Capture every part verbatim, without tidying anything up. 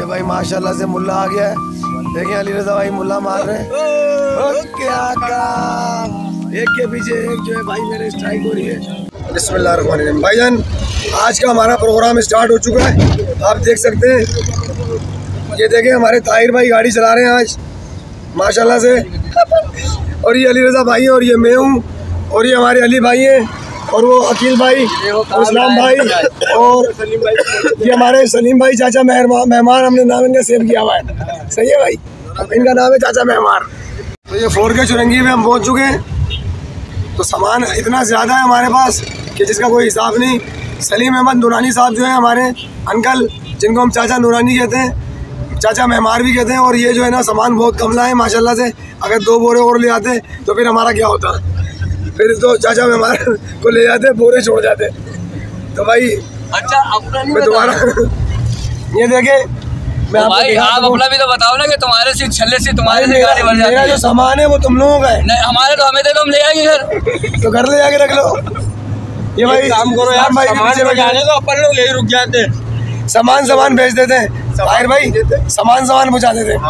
ये भाई माशाल्लाह से मुल्ला आ गया है। देखिए अली रजा भाई मुल्ला मार रहे हैं। क्या काम, एक के पीछे एक जो है भाई मेरे स्ट्राइक हो रही है। बिस्मिल्लाहिर्रहमानिर्रहीम। भाईजान आज का हमारा प्रोग्राम स्टार्ट हो चुका है, आप देख सकते हैं। ये देखें हमारे ताहिर भाई गाड़ी चला रहे हैं आज माशाल्लाह से। और ये अली रजा भाई है और ये मैं हूँ और ये हमारे अली भाई हैं और वो अकील भाई और इस्लाम भाई और ये हमारे सलीम भाई चाचा मेहमान। हमने नाम इनका सेव किया हुआ है, सही है भाई, इनका नाम है चाचा मेहमान। तो ये फोर के चुरंगी में हम पहुंच चुके हैं। तो सामान इतना ज़्यादा है हमारे पास कि जिसका कोई हिसाब नहीं। सलीम अहमद नूरानी साहब जो है हमारे अंकल, जिनको हम चाचा नूरानी कहते हैं, चाचा मेहमान भी कहते हैं। और ये जो है ना सामान बहुत कमला है माशाल्लाह से। अगर दो बोरे और ले आते तो फिर हमारा क्या होता, फिर तो चाचा मेहमान को ले जाते बोरे छोड़ जाते। तो भाई अच्छा अपना नहीं मैं दोबारा ये देखे मैं तो भाई आप अपना भी तो बताओ ना कि तुम्हारे से छल्ले से तुम्हारे से गाड़ी भर जाती है। जो सामान है वो तुम लोगों का है। नहीं हमारे तो हमें दे दो, हम ले आएंगे घर। तो घर ले जाके रख लो। ये भाई काम करो यार, भाई सामान जाने तो अपन लोग यही रुक जाते हैं। सामान सामान भेज देते हैं ताहिर भाई, सामान सामान पहुँचा देते हैं।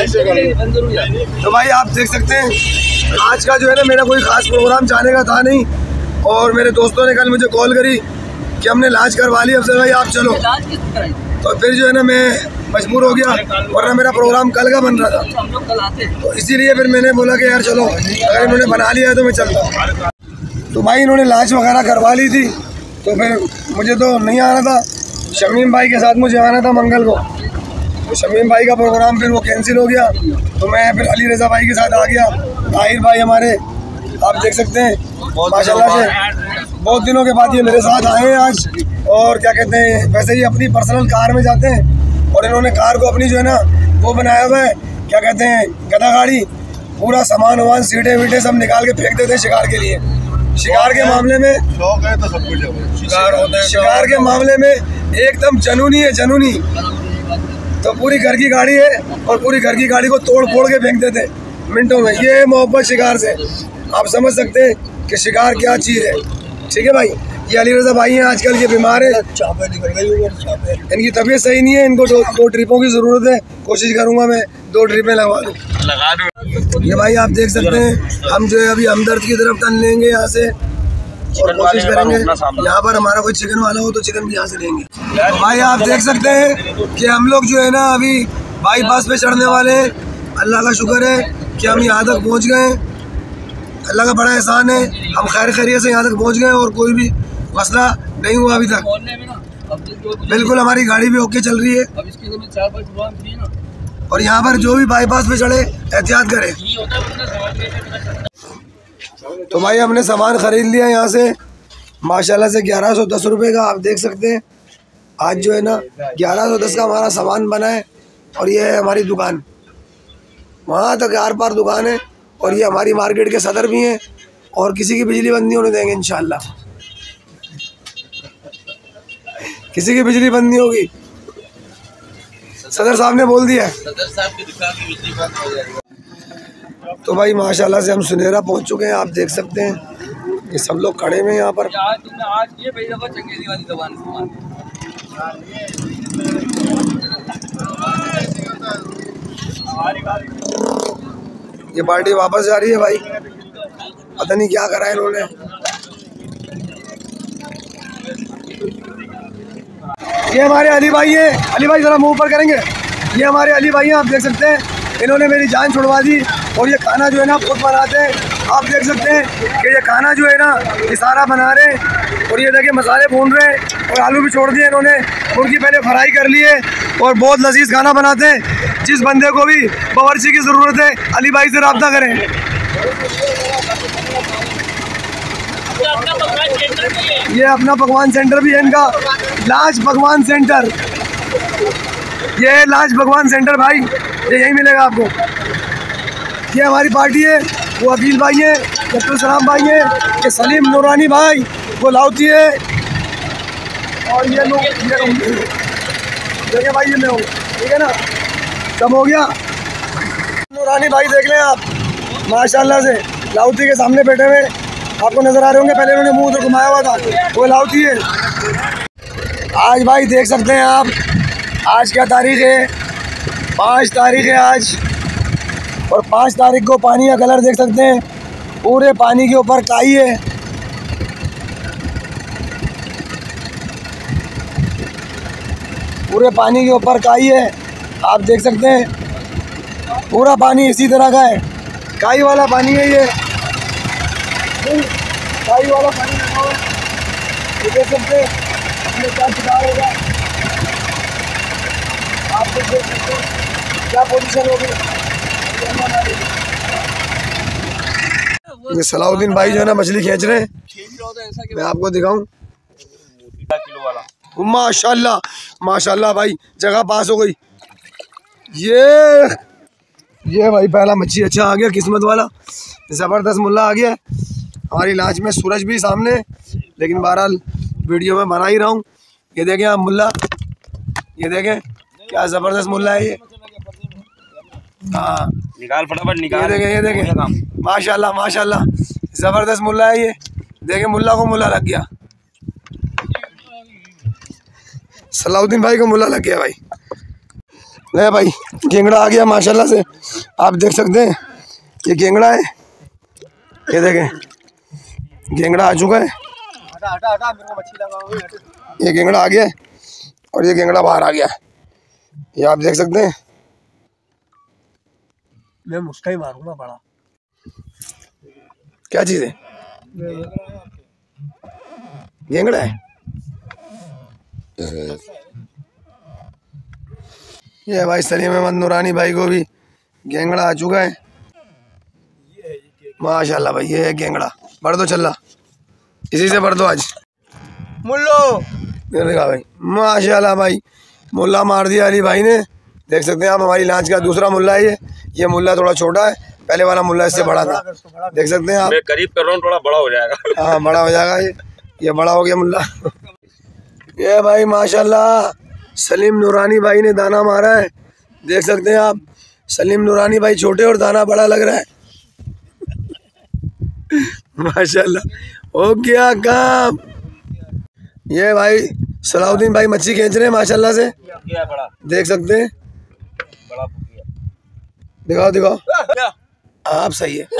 तो भाई आप देख सकते हैं आज का जो है ना मेरा कोई खास प्रोग्राम जाने का था नहीं। और मेरे दोस्तों ने कल मुझे कॉल करी कि हमने लाज करवा ली अफसर भाई आप चलो। तो फिर जो है ना मैं मजबूर हो गया, वरना मेरा प्रोग्राम कल का बन रहा था। तो इसीलिए फिर मैंने बोला कि यार चलो अगर इन्होंने बना लिया है तो मैं चलता हूँ। तो भाई इन्होंने लाज वगैरह करवा ली थी तो फिर मुझे तो नहीं आना था। शमीम भाई के साथ मुझे आना था मंगल को। तो शमीम भाई का प्रोग्राम फिर वो कैंसिल हो गया। तो मैं फिर अली रजा भाई के साथ आ गया। ताहिर भाई हमारे आप देख सकते हैं माशाल्लाह से बहुत दिनों के बाद ये मेरे साथ आए हैं आज। और क्या कहते हैं वैसे ही अपनी पर्सनल कार में जाते हैं और इन्होंने कार को अपनी जो है ना वो बनाया हुआ है, क्या कहते हैं गधा गाड़ी। पूरा सामान वामान सीटें वीटें सब निकाल के फेंक देते हैं शिकार के लिए। शिकार के मामले में शौक है तो सब कुछ शिकार होता है। शिकार के मामले में एकदम जनूनी है, जनूनी। तो पूरी घर की गाड़ी है और पूरी घर की गाड़ी को तोड़ फोड़ के फेंक देते मिनटों में। ये मोहब्बत शिकार से, आप समझ सकते हैं कि शिकार क्या चीज़ है। ठीक है भाई, ये अली रजा भाई हैं आजकल, ये बीमार है, इनकी तबीयत सही नहीं है, इनको दो, दो ट्रिपों की ज़रूरत है। कोशिश करूँगा मैं दो ट्रिपें लगवा दूँ। लगा दूँ। ये भाई आप देख सकते हैं हम जो है अभी हमदर्द की तरफ टन लेंगे यहाँ से और कोशिश करेंगे यहाँ पर हमारा कोई चिकन वाला हो तो चिकन भी यहाँ से लेंगे। तो भाई आप देख सकते हैं कि हम लोग जो है ना अभी बाईपास पे चढ़ने वाले हैं। अल्लाह का शुक्र है कि हम यहाँ तक पहुँच गए। अल्लाह का बड़ा एहसान है, हम खैर खैरियत से यहाँ तक पहुँच गए और कोई भी मसला नहीं हुआ अभी तक। बिल्कुल हमारी गाड़ी भी ओके चल रही है। और यहाँ पर जो भी बाईपास पे चढ़े एहतियात करें। तो भाई हमने सामान ख़रीद लिया यहाँ से माशाल्लाह से ग्यारह सौ दस रुपये का। आप देख सकते हैं आज जो है ना ग्यारह सौ दस का हमारा सामान बना है। और ये है हमारी दुकान, वहाँ तक आर पार दुकान है। और ये हमारी मार्केट के सदर भी हैं और किसी की बिजली बंद नहीं होने देंगे इंशाल्लाह। किसी की बिजली बंद नहीं होगी, सदर साहब ने बोल दिया है। सदर साहब की दुकान की बिजली बंद हो जाएगी। तो भाई माशाल्लाह से हम सुनेरा पहुंच चुके हैं। आप देख सकते हैं ये सब लोग खड़े हुए हैं यहाँ पर। ये पार्टी वापस जा रही है भाई, पता नहीं क्या करा है इन्होंने। ये हमारे अली भाई है, अली भाई जरा मुंह ऊपर करेंगे। ये हमारे अली भाई हैं, आप देख सकते हैं इन्होंने मेरी जान छुड़वा दी। और ये खाना जो है ना खुद बनाते हैं। आप देख सकते हैं कि ये खाना जो है ना ये सारा बना रहे हैं। और ये देखिए मसाले भून रहे हैं और आलू भी छोड़ दिए इन्होंने। मुर्गी पहले फ्राई कर लिए और बहुत लजीज खाना बनाते हैं। जिस बंदे को भी बावर्ची की ज़रूरत है अली भाई से रब्ता करें। ये अपना पकवान सेंटर भी है इनका, लाज पकवान सेंटर। ये है लाज पकवान सेंटर भाई, ये यही मिलेगा आपको। ये हमारी पार्टी है, वो अकील भाई है, अब्दुल सलाम भाई है, ये सलीम नूरानी भाई, वो लाउती है। और ये लोग देखिए भाई, ये मैं हूँ, ठीक है ना, सब हो गया। नूरानी भाई देख लें आप माशाल्लाह से, लाउती के सामने बैठे हुए आपको नज़र आ रहे होंगे। पहले उन्होंने मुंह उधर घुमाया हुआ था, वो लाउती है। आज भाई देख सकते हैं आप आज क्या तारीख है? पाँच तारीख है आज। और पाँच तारीख को पानी का कलर देख सकते हैं, पूरे पानी के ऊपर काई है। पूरे पानी के ऊपर काई है, आप देख सकते हैं। पूरा पानी इसी तरह का है, काई वाला पानी है ये, काई वाला पानी लगा हुआ है। ये देख सकते हैं अपने क्या शिकार होगा, आप देख सकते हैं क्या पोजीशन होगी। ये सलाउद्दीन भाई जो है ना मछली खींच रहे हैं, मैं आपको दिखाऊं। माशाल्लाह माशाल्लाह भाई, जगह पास हो गई। ये ये भाई पहला मच्छी अच्छा आ गया, किस्मत वाला, ज़बरदस्त मुल्ला आ गया। हमारी लांच में सूरज भी सामने, लेकिन बहरहाल वीडियो में बना ही रहा हूँ। ये देखें आप मुल्ला, ये देखें क्या ज़बरदस्त मुल्ला है ये। हाँ निकाल फटाफट निकाल। ये देखें ये देखें माशाल्लाह माशाल्लाह, ज़बरदस्त मुल्ला है ये। देखें मुल्ला को मुल्ला लग गया, सलाउद्दीन भाई को मुल्ला लग गया भाई। ले भाई गेंगड़ा आ गया माशाल्लाह से, आप देख सकते हैं ये गेंगड़ा है। ये देखें गेंगड़ा आ चुका है, हटा हटा हटा मेरे को मच्छी लगाओ। ये गेंगड़ा आ गया है और ये गेंगड़ा बाहर आ गया है, ये आप देख सकते हैं। मैं मुस्का ही मारूंगा बड़ा। क्या चीज़ है? गेंगड़ा है। ये भाई सलीम अहमद नूरानी भाई को भी गेंगड़ा आ चुका है माशाल्लाह भाई। ये है गेंगड़ा, भर दो चल्ला, इसी से भर दो आज मुल्लो। ये देखा भाई माशाल्लाह भाई, मुल्ला मार दिया अली भाई ने। देख सकते हैं आप हमारी लांच का दूसरा मुल्ला है ये। ये मुल्ला थोड़ा छोटा है, पहले वाला मुल्ला इससे बड़ा था, देख सकते हैं आप। मैं करीब कर रहा हूँ, थोड़ा बड़ा हो जाएगा। हाँ बड़ा हो जाएगा ये, ये बड़ा हो गया मुल्ला। ये भाई माशाल्लाह सलीम नूरानी भाई ने दाना मारा है, देख सकते हैं आप। सलीम नूरानी भाई छोटे और दाना बड़ा लग रहा है माशाल्लाह। हो गया काम। ये भाई सलाउद्दीन भाई मच्छी खींच रहे हैं माशाल्लाह से, देख सकते हैं। दिखाओ दिखाओ आप, सही है।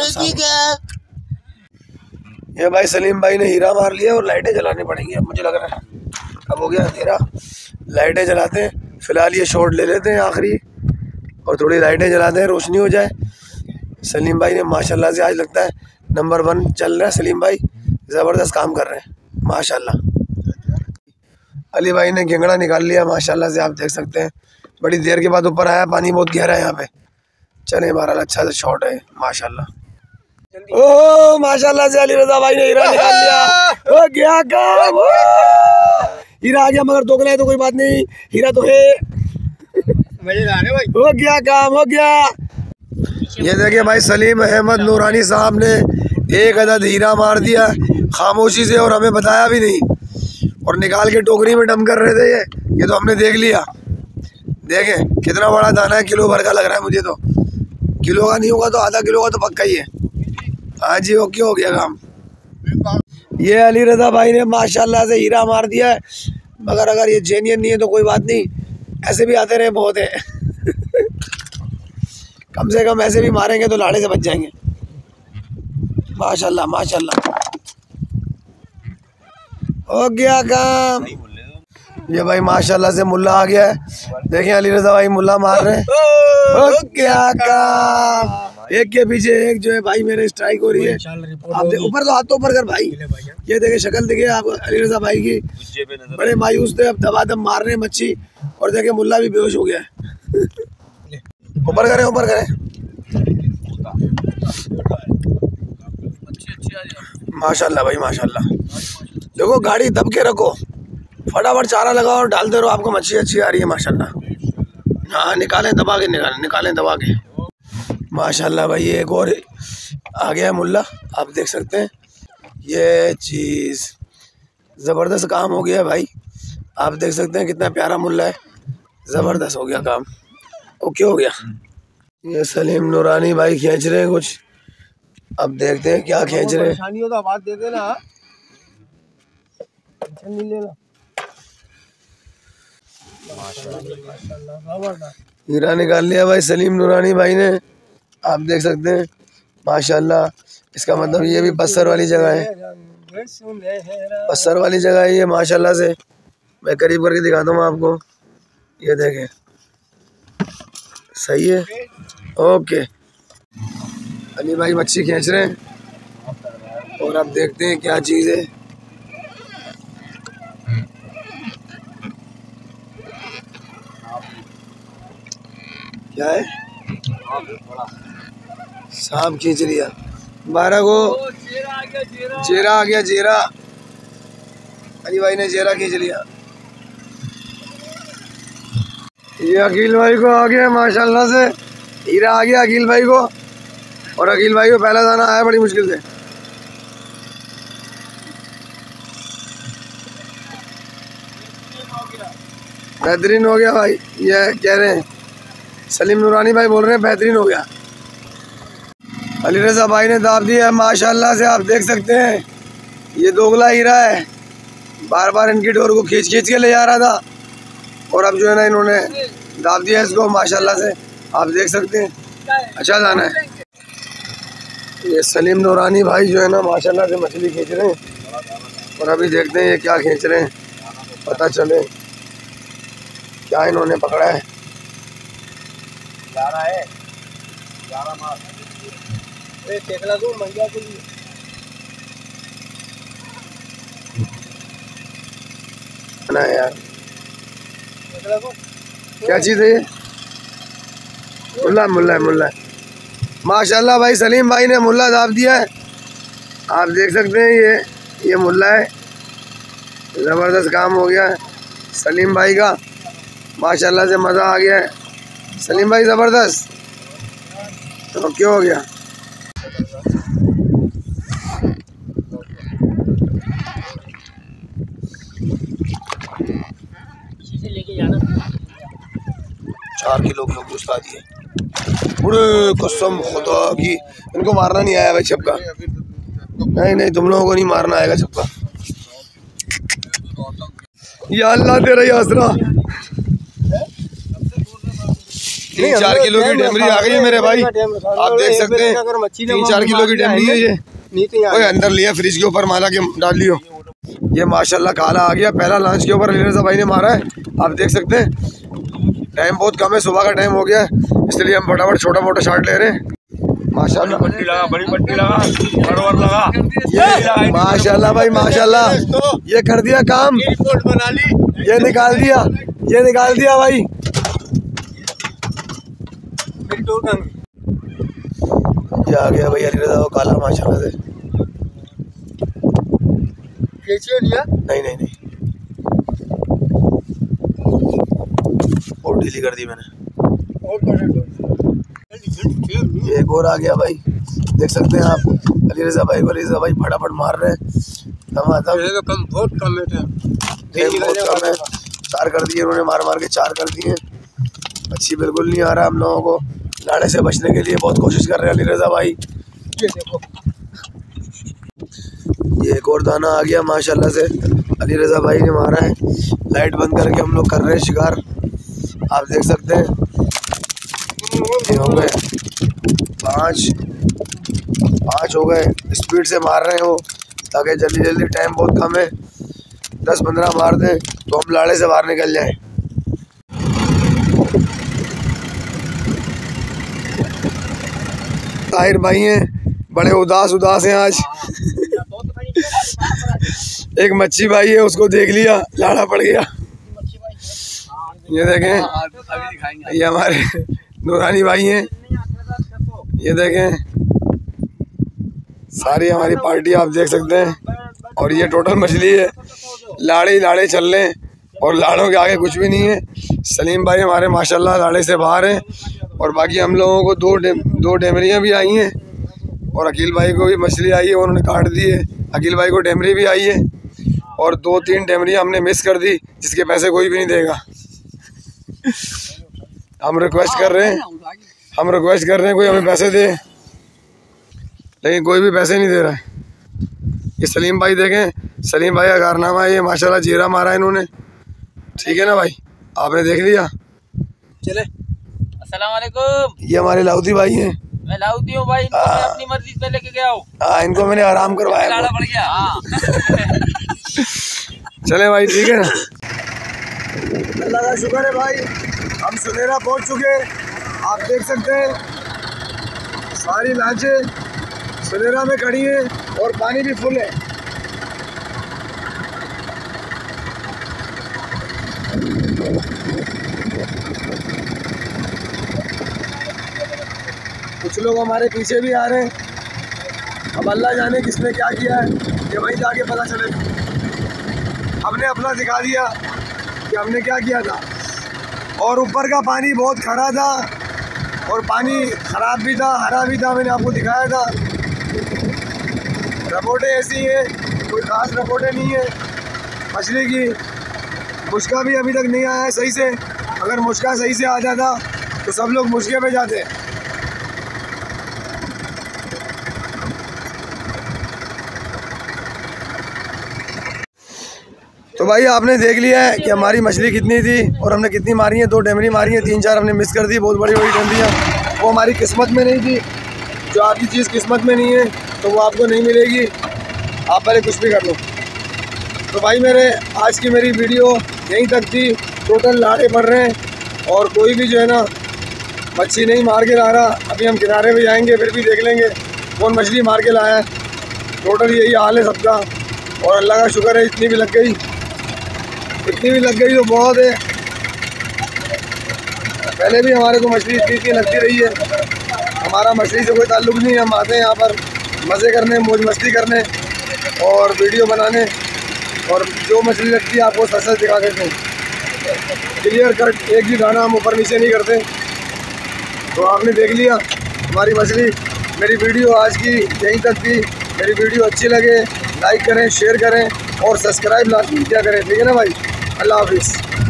ये भाई सलीम भाई ने हीरा मार लिया और लाइटें जलानी पड़ेंगी अब मुझे लग रहा है। अब हो गया अंधेरा, लाइटें जलाते हैं। फिलहाल ये शॉट ले लेते हैं आखिरी और थोड़ी लाइटें जलाते हैं, रोशनी हो जाए। सलीम भाई ने माशाल्लाह से आज लगता है नंबर वन चल रहा है। सलीम भाई ज़बरदस्त काम कर रहे हैं माशाल्लाह। अली भाई ने गेंगड़ा निकाल लिया माशाल्लाह से, आप देख सकते हैं। बड़ी देर के बाद ऊपर आया, पानी बहुत गहरा है यहाँ पे। चले बहरहाल अच्छा सा शॉट है माशाल्लाह। ओह माशाल्लाह से अली रजा भाई ने हीरा निकाल लिया। हो गया काम, हीरा आ गया, मगर दोगला है तो कोई बात नहीं, हीरा तो है। भाई हो गया काम, हो गया। ये देखिए भाई सलीम अहमद नूरानी साहब ने एक अदद हीरा मार दिया खामोशी से, और हमें बताया भी नहीं, और निकाल के टोकरी में डम कर रहे थे। ये ये तो हमने देख लिया। देखें कितना बड़ा दाना है, किलो भर का लग रहा है मुझे तो। किलो का नहीं होगा तो आधा किलो का तो पक्का ही है। हाँ जी ओके, हो गया काम। ये अली रजा भाई ने माशाल्लाह से हीरा मार दिया है, मगर अगर ये जेन्युइन नहीं है तो कोई बात नहीं, ऐसे भी आते रहे बहुत है कम से कम ऐसे भी मारेंगे तो लाड़े से बच जाएंगे माशाल्लाह माशाल्लाह। हो गया काम। ये भाई माशाल्लाह से मुल्ला आ गया है। देखें अली रजा भाई मुल्ला मार रहे हैं। हो गया काम। एक के पीछे एक जो है भाई मेरे स्ट्राइक हो रही है। आप ऊपर तो हाथ तो ऊपर कर भाई। ये देखे शक्ल देखे आप अली रजा भाई की, बड़े मायूस थे। अब दबा दब मार रहे हैं मच्छी, और देखे मुल्ला भी बेहोश हो गया है ऊपर करें ऊपर करें माशाल्लाह भाई माशाल्लाह। देखो गाड़ी दब के रखो, फटाफट चारा लगाओ और डालते रहो, आपको मच्छी अच्छी आ रही है माशाल्लाह। हाँ निकालें दबा के, निकालें निकालें दबा के माशाल्लाह भाई। ये एक और आ गया मुल्ला, आप देख सकते हैं। ये चीज़ ज़बरदस्त काम हो गया भाई, आप देख सकते हैं कितना प्यारा मुल्ला है। ज़बरदस्त हो गया काम, ओके हो गया। ये सलीम नूरानी भाई खींच रहे हैं कुछ, अब देखते हैं क्या खींच रहे हैं। हो तो आवाज़ दे देना, टेंशन नहीं लेना। हीरा निकाल लिया भाई सलीम नूरानी भाई ने, आप देख सकते हैं माशाल्लाह। इसका मतलब ये भी पत्थर वाली जगह है, पत्थर वाली जगह है ये माशाल्लाह से। मैं करीब करके दिखाता हूँ आपको, ये देखें, सही है। ओके, अली भाई मच्छी खींच रहे हैं और आप देखते हैं क्या चीज़ है। क्या है? सांप खींच लिया, बारह को जेरा आ गया, जेरा अली भाई ने जेरा खींच लिया। ये अकील भाई को आ गया माशाल्लाह से, हीरा आ गया अकील भाई को। और अकील भाई को पहला दाना आया बड़ी मुश्किल से। बेहतरीन हो गया भाई, ये कह रहे हैं सलीम नूरानी भाई बोल रहे हैं बेहतरीन हो गया। अली रज़ा भाई ने दाब दिया है माशाल्लाह से, आप देख सकते हैं। ये दोगला हीरा है, बार बार इनकी डोर को खींच खींच के ले जा रहा था और अब जो है ना इन्होंने दाब दिया इसको माशाल्लाह से, आप देख सकते हैं। अच्छा दाना है। ये सलीम नूरानी भाई जो है ना माशाल्लाह से मछली खींच रहे हैं और अभी देखते हैं ये क्या खींच रहे हैं, पता चले क्या इन्होंने पकड़ा है। ग्यारह है, ग्यारह मार टेकला दूं महिला के लिए। ना यार क्या चीज़ है ये? मुल्ला मुल्ला मुल्ला माशाल्लाह भाई सलीम भाई ने मुल्ला दाब दिया है, आप देख सकते हैं। ये ये मुल्ला है, ज़बरदस्त काम हो गया है सलीम भाई का माशाल्लाह से, मज़ा आ गया है सलीम भाई ज़बरदस्त। तो क्यों हो गया? चार किलो की गोश्त आ दिए, बड़े कसम खुदा की। इनको मारना नहीं आया भाई छपका, नहीं नहीं तुम लोगों को नहीं मारना आएगा छपका। या अल्लाह तेरा ही आसरा। तीन चार किलो की डेमरी आ गई है मेरे भाई, आप देख सकते हैं। तीन चार किलो की डेमरी है ये, ओए अंदर लिया फ्रिज के ऊपर मारा के डाल लियो। ये माशाल्लाह काला आ गया, पहला लांच के ऊपर अली रज़ा भाई ने मारा है, आप देख सकते हैं। टाइम बहुत कम है, सुबह का टाइम हो गया है, इसलिए हम फटाफट छोटा मोटा शॉट ले रहे हैं माशाल्लाह। पट्टी लगा, बड़ी पट्टी लगा, बरोबर लगा। ये माशाल्लाह भाई माशाल्लाह, ये कर दिया काम, रिपोर्ट बना ली, ये निकाल दिया, ये निकाल दिया भाई। ये आ गया भाई अली रज़ा वो काला माशाल्लाह से। लिया? नहीं नहीं नहीं, और ढीली कर दी मैंने। ये एक और आ गया भाई, देख सकते हैं आप। अली रज़ा भाई को अली रज़ा भाई फटाफट मार रहे हैं, तो कम बहुत कम है, बहुत कम है। चार कर दिए उन्होंने, मार मार के चार कर दिए। अच्छी बिल्कुल नहीं आ रहा, हम लोगों को लाड़े से बचने के लिए बहुत कोशिश कर रहे हैं अली रज़ा भाई। ये देखो, ये एक और दाना आ गया माशाल्लाह से, अली रज़ा भाई ने मारा है। लाइट बंद करके हम लोग कर रहे हैं शिकार, आप देख सकते हैं। ये हो गए पाँच, पाँच हो गए। स्पीड से मार रहे हैं वो, ताकि जल्दी जल्दी, टाइम बहुत कम है, दस पंद्रह मार दें तो हम लाड़े से बाहर निकल जाएं। ताहिर भाई हैं, बड़े उदास उदास हैं आज। एक मच्छी भाई है, उसको देख लिया, लाड़ा पड़ गया। ये देखें, ये हमारे नूरानी भाई हैं, ये देखें सारी हमारी पार्टी, आप देख सकते हैं। और ये टोटल मछली है, लाड़े ही लाड़े चल रहे हैं और लाड़ों के आगे कुछ भी नहीं है। सलीम भाई हमारे माशाल्लाह लाड़े से बाहर हैं और बाकी हम लोगों को दो डे, दो डेमरियाँ भी आई हैं और अकील भाई को भी मछली आई है, उन्होंने काट दी है। अकील भाई को डेमरी भी आई है और दो तीन डेमरियाँ हमने मिस कर दी, जिसके पैसे कोई भी नहीं देगा। हम रिक्वेस्ट कर रहे हैं, हम रिक्वेस्ट कर रहे हैं कोई हमें पैसे दे, लेकिन कोई भी पैसे नहीं दे रहा है। ये सलीम भाई देखें, सलीम भाई का कारनामा है ये, माशाल्लाह जीरा मारा है इन्होंने। ठीक है ना भाई, आपने देख लिया। चले। अस्सलाम वालेकुम। ये हमारे लाउदी भाई हैं। मैं लाउदी हूँ भाई, इनको मैं अपनी मर्जी से लेके गया हूँ। हाँ, इनको मैंने आराम करवाया। पड़ गया। हाँ। चले भाई, ठीक है ना। अल्लाह का शुक्र है भाई, हम सुनेरा पहुंच चुके। आप देख सकते हैं सारी लांचें सुनेरा में खड़ी हैं और पानी भी फुल है। कुछ लोग हमारे पीछे भी आ रहे हैं। अब अल्लाह जाने किसने क्या किया है, ये वहीं जाके पता चलेगा। हमने अपना दिखा दिया कि हमने क्या किया था। और ऊपर का पानी बहुत खरा था और पानी ख़राब भी था, हरा भी था, मैंने आपको दिखाया था। रिपोर्टें ऐसी हैं, कोई ख़ास रिपोर्टें नहीं है मछली की। मुश्का भी अभी तक नहीं आया है सही से। अगर मुश्का सही से आ जाता तो सब लोग मुश्के पे जाते। तो भाई आपने देख लिया है कि हमारी मछली कितनी थी और हमने कितनी मारी है। दो डेमरी मारी है, तीन चार हमने मिस कर दी, बहुत बड़ी बड़ी डेमरियाँ। वो हमारी किस्मत में नहीं थी। जो आपकी चीज़ किस्मत में नहीं है तो वो आपको नहीं मिलेगी, आप पहले कुछ भी कर लो। तो भाई मेरे आज की मेरी वीडियो यहीं तक थी। टोटल लाड़े पड़ रहे हैं और कोई भी जो है ना मच्छी नहीं मार के ला रहा। अभी हम किनारे पे जाएंगे, फिर भी देख लेंगे कौन मछली मार के लाया है। टोटल यही हाल है सबका। और अल्लाह का शुक्र है इतनी भी लग गई, इतनी भी लग गई तो बहुत है। पहले भी हमारे को मछली इतनी इतनी लगती रही है। हमारा मछली से कोई ताल्लुक़ नहीं है। हम आते हैं यहाँ पर मज़े करने, मौज मस्ती करने और वीडियो बनाने, और जो मछली लगती है आपको सच सच दिखा देते हैं। क्लियर कट, एक भी दाना हम ऊपर नीचे नहीं करते। तो आपने देख लिया हमारी मछली। मेरी वीडियो आज की यहीं तक थी। मेरी वीडियो अच्छी लगे लाइक करें, शेयर करें और सब्सक्राइब लाजमी क्या करें, ठीक है ना भाई। अल्लाह हाफिज़।